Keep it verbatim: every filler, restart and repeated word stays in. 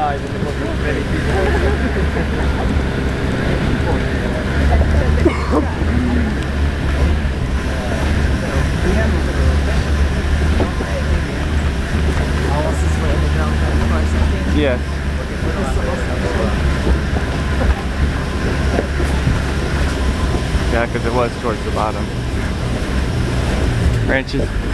live and there wasn't many people. Yes. Yeah, because it was towards the bottom. Branches.